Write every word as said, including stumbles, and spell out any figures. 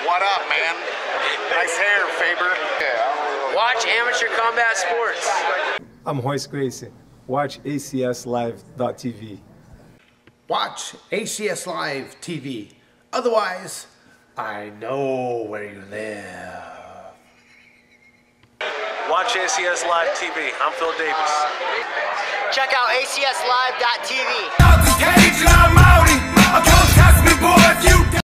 What up, man? Nice hair, Faber. Yeah. Watch amateur combat sports. I'm Royce Gracie. Watch A C S live dot T V. Watch A C S Live T V. Otherwise, I know where you live. Watch A C S Live T V. I'm Phil Davis. Check out A C S live dot T V.